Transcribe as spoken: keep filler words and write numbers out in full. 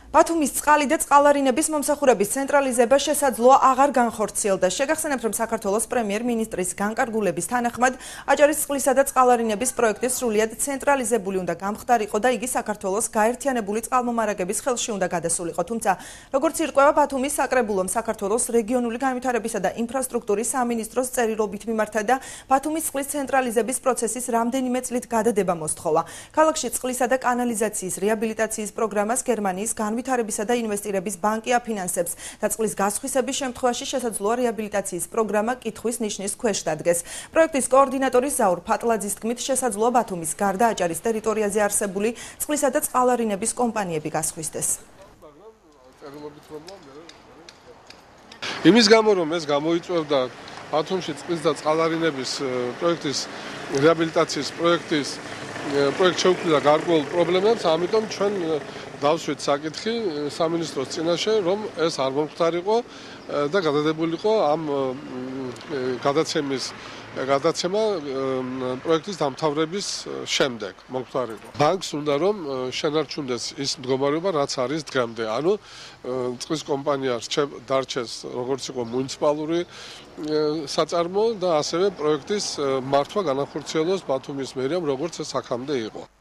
ბათუმის წყალი და წყალარინების მომსახურების ცენტრალიზება შესაძლოა აღარ განხორციელდეს. შეგახსენებთ, რომ საქართველოს პრემიერ-მინისტრის განკარგულების თანახმად აჭარის წყლისა და წყალარინების პროექტი სრულიად ცენტრალიზებული უნდა გამხდარიყო და იგი საქართველოს გაერთიანებული წყალმომარაგების ხელში უნდა გადასულიყო. თუმცა, როგორც ირკვევა ბათუმის საკრებულომ საქართველოს რეგიონული განვითარებისა და ინფრასტრუქტურის სამინისტროს წერილობით მიმართა და ბათუმის წყლის ცენტრალიზების პროცესის რამდენიმე წლით გადადება მოსთხოვა. ქალაქში წყლისა და კანალიზაციის რეაბილიტაციის პროგრამას გერმანიის განვითარებისა და ინვესტირების ბანკი აფინანსებს და წყლის გასხვისების შემთხვევაში შესაძლოა რეაბილიტაციის პროგრამა კითხვის ნიშნის ქვეშ დადგეს. პროექტის კოორდინატორის ზაურ ფატლაძის თქმით, შესაძლოა ბათუმის გარდა აჭარის ტერიტორიაზე არსებული წყლისა და წყალარინების კომპანიები გასხვისდეს. იმის გამო, რომ ეს გამოიწვევდა ბათუმში წყლის და წყალარინების პროექტის რეაბილიტაციის პროექტის პროექტ შეუქმნიდა გარკვეულ პრობლემებს, ამიტომ ჩვენ დავშვით საკითხი სამინისტროს წინაშე, რომ ეს არ მომხდარიყო და გადადებულიყო ამ გადაცემის გადაცემა პროექტის დამთავრების შემდეგ მომხდარიყო. ბანკს უნდა რომ შენარჩუნდეს ის მდგომარეობა, რაც არის დღემდე. ანუ წყლის კომპანია დარჩეს როგორც იყო მუნიციპალური საწარმო და ასევე პროექტის მართვა განახორციელოს ბათუმის მერიამ, როგორც ეს აქამდე იყო.